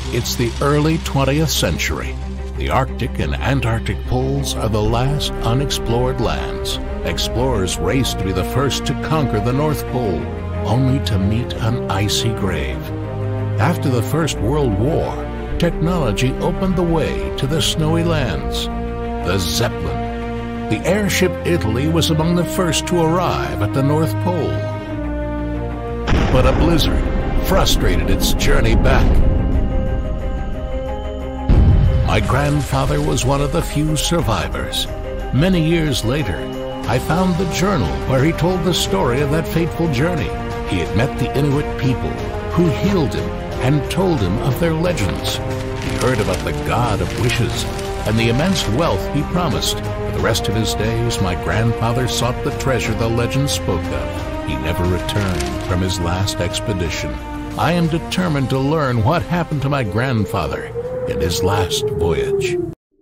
It's the early 20th century. The Arctic and Antarctic poles are the last unexplored lands. Explorers raced to be the first to conquer the North Pole, only to meet an icy grave. After the First World War, technology opened the way to the snowy lands. The Zeppelin. The airship Italy was among the first to arrive at the North Pole. But a blizzard frustrated its journey back. My grandfather was one of the few survivors. Many years later, I found the journal where he told the story of that fateful journey. He had met the Inuit people who healed him and told him of their legends. He heard about the god of wishes and the immense wealth he promised. For the rest of his days, my grandfather sought the treasure the legend spoke of. He never returned from his last expedition. I am determined to learn what happened to my grandfather in his last voyage.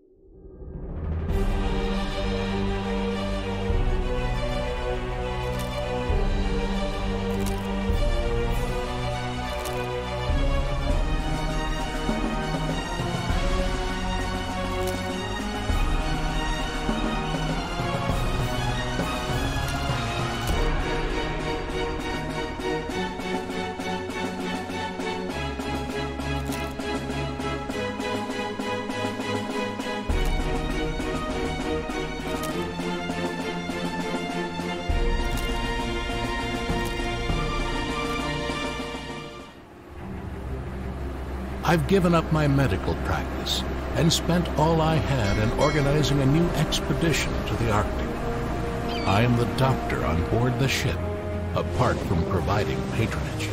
I've given up my medical practice and spent all I had in organizing a new expedition to the Arctic. I am the doctor on board the ship, apart from providing patronage.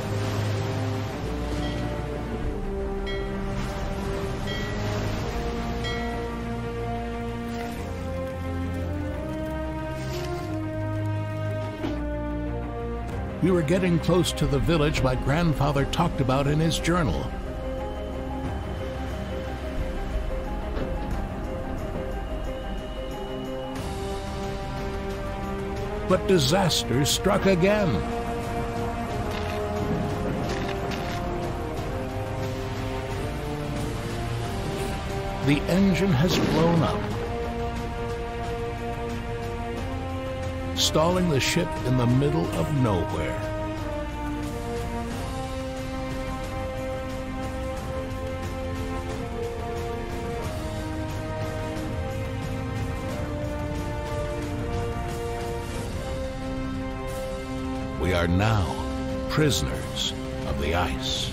We were getting close to the village my grandfather talked about in his journal. But disaster struck again. The engine has blown up, stalling the ship in the middle of nowhere. We are now prisoners of the ice.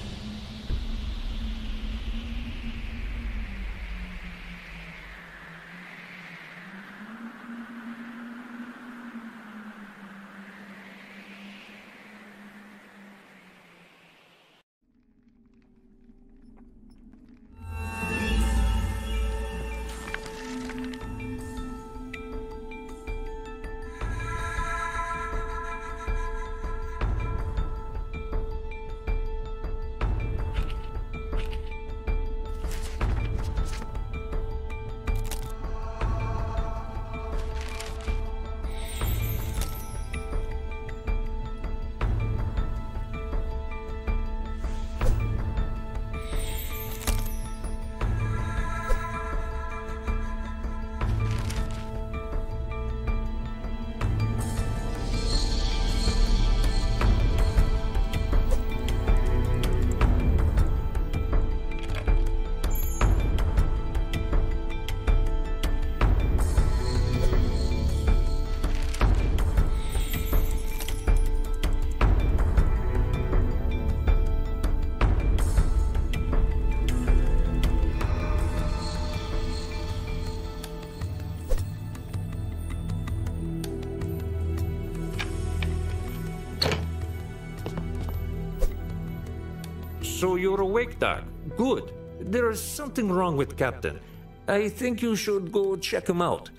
So you're awake, Doc. Good. There's something wrong with Captain. I think you should go check him out.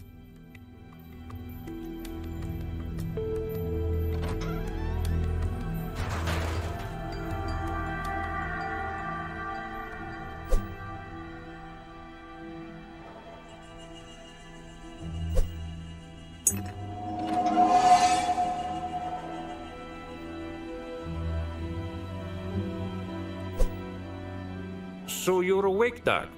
So you're awake, Doc.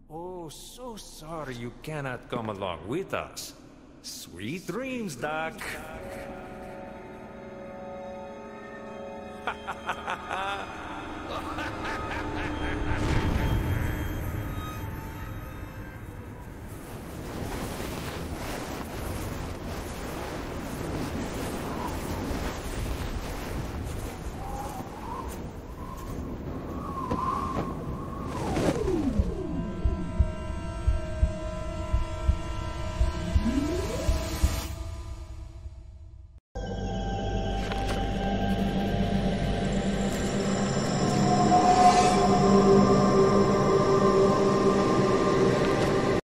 Oh, so sorry you cannot come along with us. Sweet dreams, Doc.